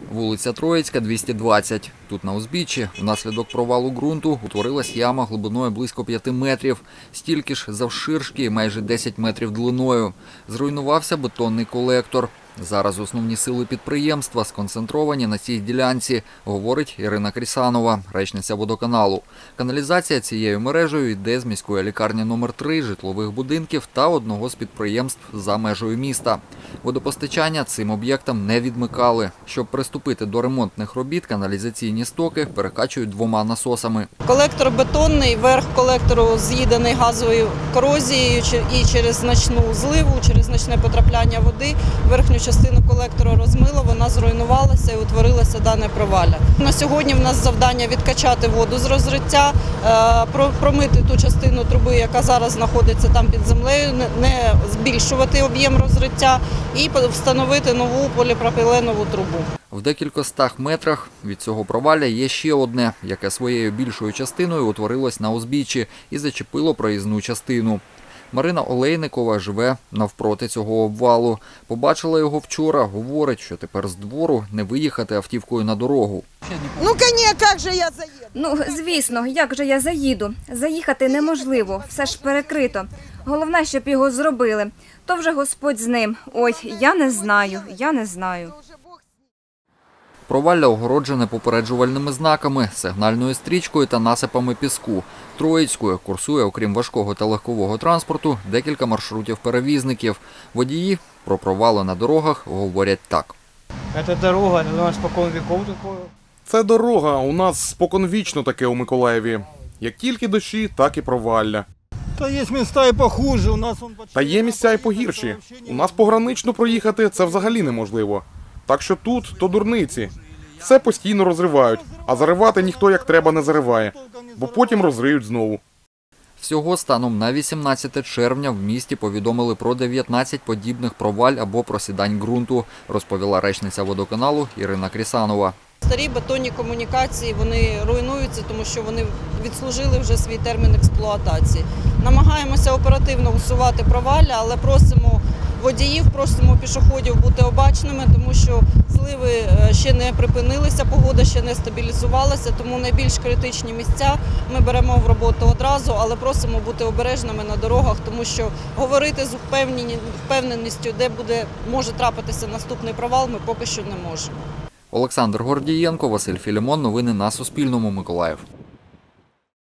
Вулиця Троїцька, 220. Тут на узбіччі внаслідок провалу ґрунту утворилась яма глибиною близько 5 метрів. Стільки ж завширшки і майже 10 метрів длиною. Зруйнувався бетонний колектор. Зараз основні сили підприємства сконцентровані на цій ділянці, говорить Ірина Крісанова, речниця водоканалу. Каналізація цією мережею йде з міської лікарні номер 3, житлових будинків та одного з підприємств за межею міста. Водопостачання цим об'єктам не відмикали. Щоб приступити до ремонтних робіт, каналізаційні стоки перекачують 2 насосами. Колектор бетонний, верх колектору з'їдений газовою корозією і через значну зливу, через значне потрапляння води верхню частину колектора розмило, вона зруйнувалася і утворилося дане провалля. На сьогодні в нас завдання відкачати воду з розриття, промити ту частину труби, яка зараз знаходиться там під землею, не збільшувати об'єм розриття і встановити нову поліпропіленову трубу. В декількостах метрах від цього провалля є ще одне, яке своєю більшою частиною утворилось на узбіччі і зачепило проїзну частину. Марина Олейникова живе навпроти цього обвалу. Побачила його вчора, говорить, що тепер з двору не виїхати автівкою на дорогу. Ну, як же я заїду? Ну, звісно, як же я заїду? Заїхати неможливо, все ж перекрито. Головне, щоб його зробили. То вже Господь з ним. Ой, я не знаю. Провалля огороджене попереджувальними знаками, сигнальною стрічкою та насипами піску. Троїцькою курсує, окрім важкого та легкового транспорту, декілька маршрутів перевізників. Водії про провали на дорогах говорять так. Це дорога, у нас спокон віков такое. Це дорога, у нас споконвічно таке у Миколаєві. Як тільки дощі, так і провалля. Та є міста і похуже, у нас... Та є місця і погірші. У нас погранично проїхати – це взагалі неможливо. Так що тут – то дурниці. Все постійно розривають, а заривати ніхто як треба не зариває, бо потім розриють знову. Всього станом на 18 червня в місті повідомили про 19 подібних проваль або просідань ґрунту, розповіла речниця водоканалу Ірина Крісанова. Старі бетонні комунікації, вони руйнуються, тому що вони відслужили вже свій термін експлуатації. Намагаємося оперативно усувати провалля, але просимо водіїв, просимо пішоходів бути обачними, тому що зливи ще не припинилися, погода ще не стабілізувалася, тому найбільш критичні місця ми беремо в роботу одразу, але просимо бути обережними на дорогах, тому що говорити з впевненістю, де може трапитися наступний провал, ми поки що не можемо. Олександр Гордієнко, Василь Філімон. Новини на Суспільному. Миколаїв.